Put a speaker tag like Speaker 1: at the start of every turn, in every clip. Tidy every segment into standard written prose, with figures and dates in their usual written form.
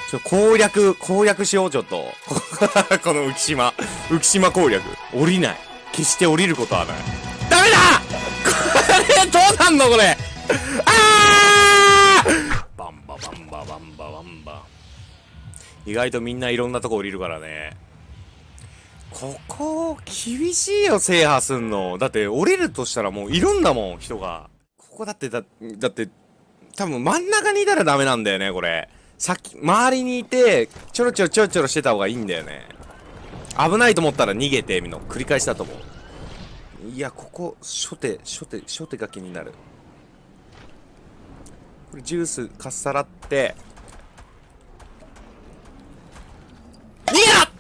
Speaker 1: 攻略しよう、ちょっと。この浮島攻略。降りない。決して降りることはない。ダメだこれ、どうなんのこれ。バンババンババンババンバ。意外とみんないろんなとこ降りるからね。ここ、厳しいよ、制覇すんの。だって、降りるとしたらもういるんだもん、人が。ここだって、多分真ん中にいたらダメなんだよね、これ。周りにいて、ちょろちょろしてた方がいいんだよね。危ないと思ったら逃げて、みんな繰り返したと思う。いや、ここ、初手が気になる。これジュースかっさらって、逃げた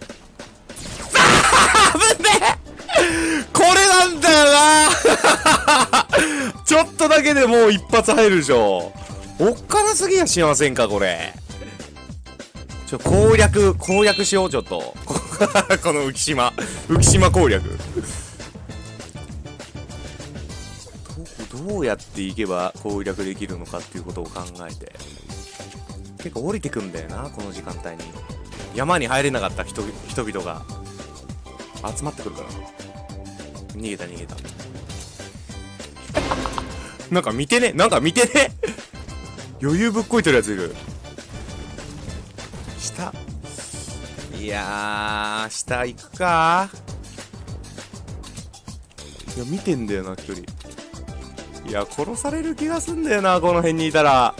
Speaker 1: 危ねえこれなんだよなちょっとだけでもう一発入るでしょ。おっかなすぎやしませんか、これ。攻略しよう、ちょっと。この浮島攻略。どうやっていけば攻略できるのかっていうことを考えて。結構降りてくんだよな、この時間帯に。山に入れなかった人々が集まってくるから。逃げた。なんか見てね余裕ぶっこいてるやついる。下。いやー、下行くか。いや、見てんだよな、一人。いや、殺される気がすんだよな、この辺にいたら。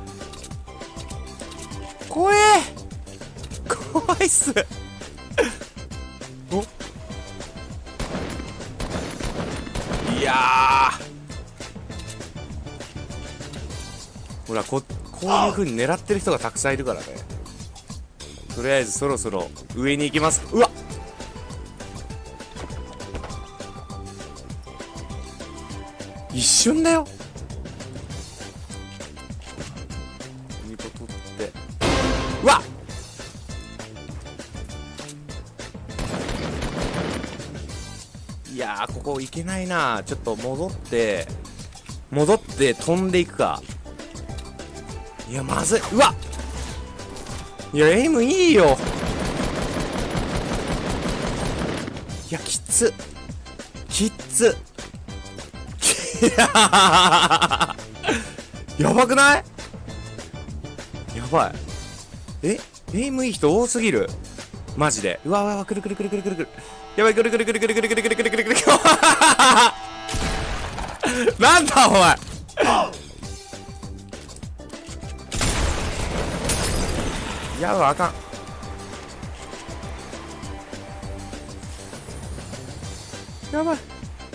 Speaker 1: 怖いっす。お、いやー。ほら、こういう風に狙ってる人がたくさんいるからね。とりあえずそろそろ上に行きます。うわっ、一瞬だよ。2個取って、うわっ、いやー、ここ行けないな。ちょっと戻って飛んでいくか。いや、まずい。うわっ、いや、エイムいいよ。いや、きつやばくない？やばい。エイムいい人多すぎる。マジで。うわうわ、くる。やばい、くる。なんだお前。やば、あかん。やばい。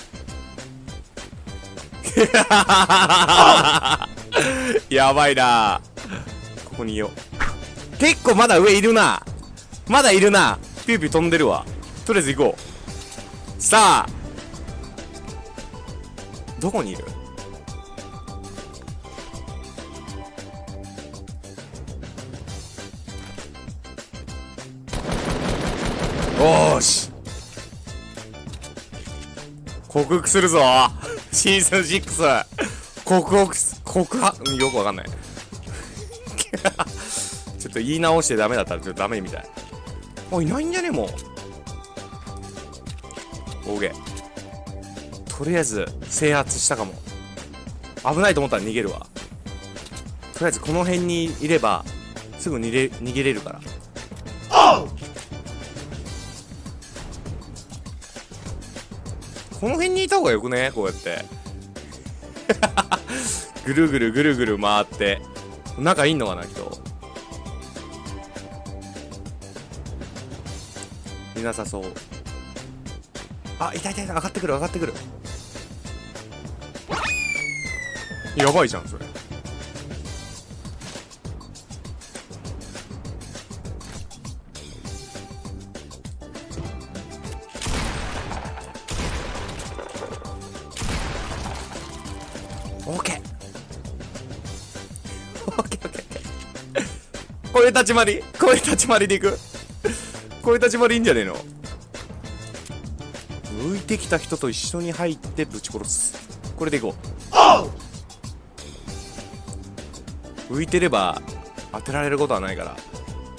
Speaker 1: やばいな。ここにいよう。結構まだ上いるな。ピューピュー飛んでるわ。とりあえず行こう。さあ、どこにいる？おーし、克服するぞシーズン6。告白、よくわかんないちょっと言い直してダメだったらちょっとダメみたい。あ、いないんじゃねもう。オーケー。とりあえず制圧したかも。危ないと思ったら逃げるわ。とりあえずこの辺にいればすぐ逃げれるから。この辺にいた方がよくね、こうやってぐるぐる回って。中いんのかな、人。いなさそう。あ、いた、上がってくる。やばいじゃん、それ。オッケー。こういう立ち回りでいく。こういう立ち回りいいんじゃねえの。浮いてきた人と一緒に入ってぶち殺す。これでいこう。浮いてれば当てられることはないから。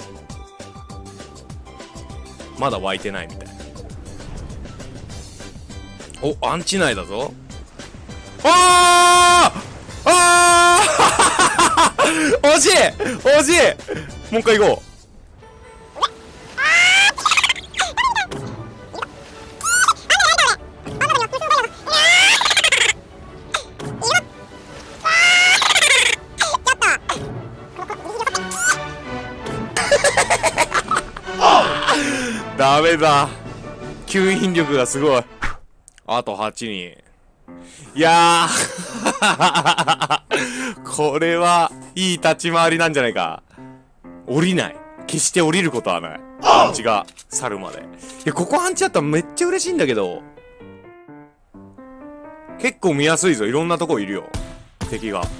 Speaker 1: まだ湧いてないみたいな。お、アンチ内だぞ。あーあー惜しい惜しい。もう一回行こう。ダメだ。吸引力がすごい。あと8人。いやーこれはいい立ち回りなんじゃないか。降りない。決して降りることはない。アンチが去るまで。いや、ここアンチだったらめっちゃ嬉しいんだけど。結構見やすいぞ。いろんなとこいるよ。敵が。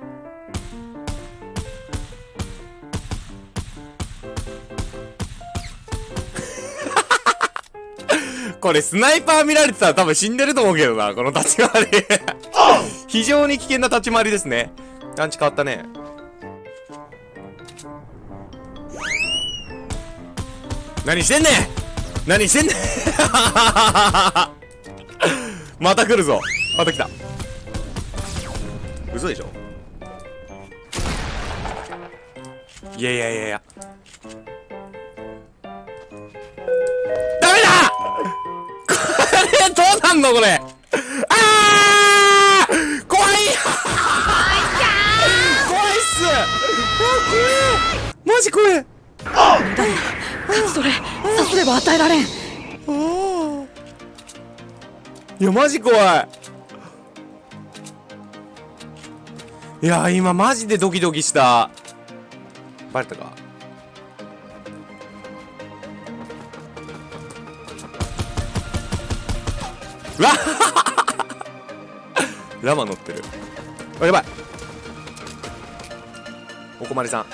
Speaker 1: これスナイパー見られてたら多分死んでると思うけどな、この立ち回り。非常に危険な立ち回りですね。アンチ変わったね。何してんねん何してんねんまた来るぞ。また来た。嘘でしょ。いやいやいやいや。ダメだどうなんのこれ。あー怖い怖いっす。怖え。マジ怖え。
Speaker 2: それさすれば与えられん。
Speaker 1: いやマジ怖い。いや今マジでドキドキした。バレたか。うわラマ乗ってる。あ、やばい。おこまりさん。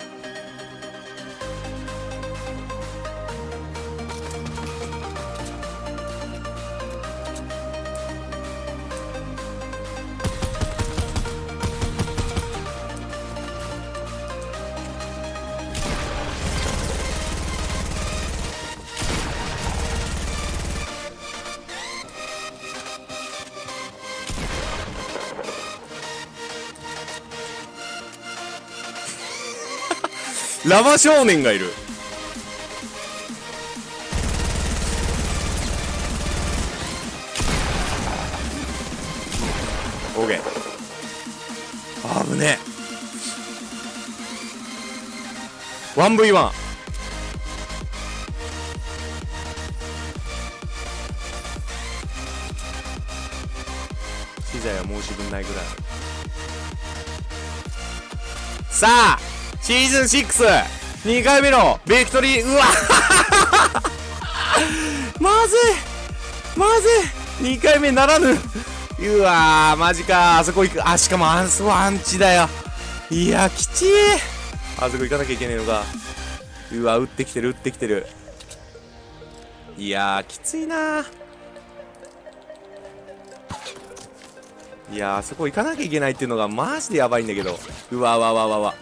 Speaker 1: ラマ少年がいる。オーケー。あぶねえ。1v1。資材は申し分ないぐらい。さあシーズン6、2回目のビクトリー。うわまずいまずい、2回目ならぬ。うわーマジか。あそこ行く。あ、しかもあそこアンチだよ。いやきちい。あそこ行かなきゃいけねえのか。うわ撃ってきてる撃ってきてる。いやきついな。いやあそこ行かなきゃいけないっていうのがマジでやばいんだけど。うわわわわわ。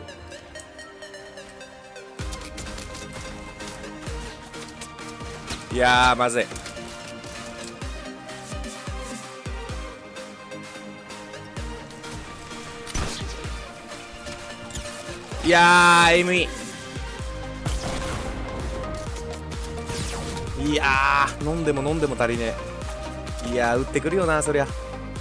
Speaker 1: いやーまずい。いやーエイムイン。いやー飲んでも飲んでも足りねえ。いやー打ってくるよなそりゃ。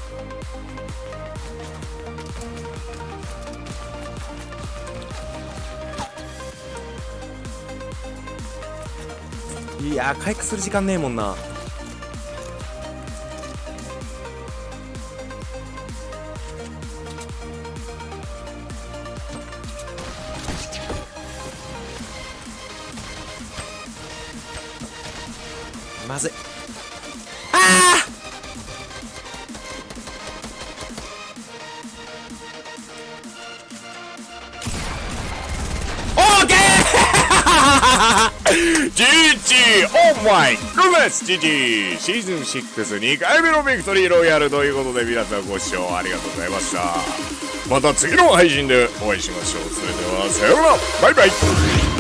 Speaker 1: いやー回復する時間ねえもんな。まずい。あーオーケーGG オーマイゴメス GG シーズン62回目のビクトリーロイヤルということで、皆さんご視聴ありがとうございました。また次の配信でお会いしましょう。それではさようなら、バイバイ。